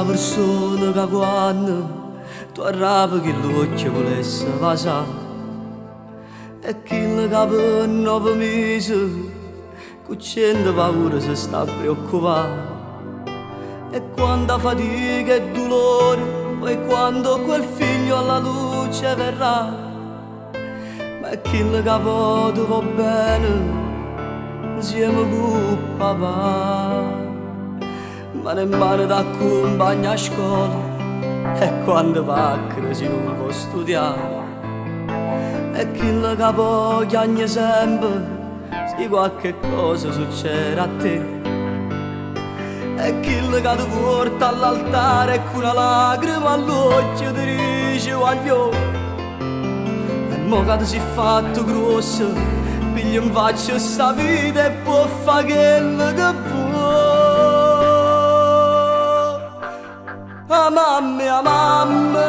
persona che quando tu arrapi che l'occhio volesse passare e chi che per 9 mesi con 100 paura si sta preoccupando e quando fatica e dolore poi quando quel figlio alla luce verrà ma è chi che poi va bene insieme con papà ma nemmeno da compagna a scuola e quando va si non può studiare e chi che poi chiagna sempre se qualche cosa succede a te e chi che ti porta all'altare con una lacrima all'occhio ti dice voglio e mo che ti sei fatto grosso piglia in faccia sta vita e può fare quello che vuoi a mamma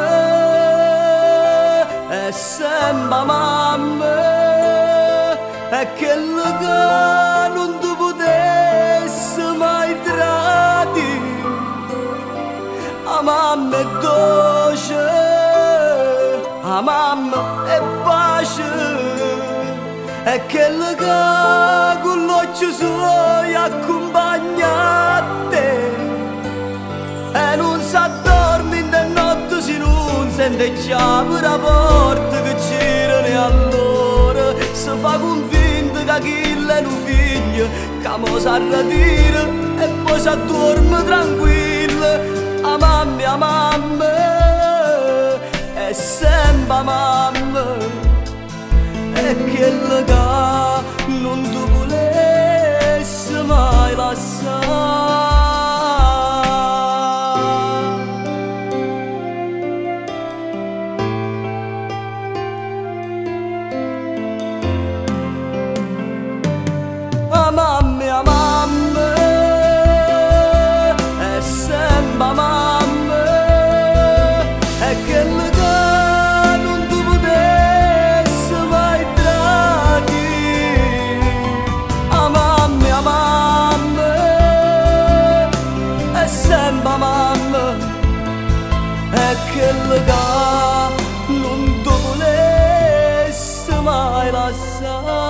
è sempre mamma e quello che non tu potessi mai tradire a mamma è dolce a mamma è pace e quello che con l'occhio suo accompagna te e non si addorme in de notte se non sente chiave la porta che girano e allora si fa convinto che chi è un figlio che mo si arretira e poi si addorme tranquillo a mamma è sempre mamma e quello che non tu volessi mai lasciare a mamma è sempre mamma e quello che non tu potessi mai tradire a mamma è sempre mamma e quello che non tu volessi mai lasciare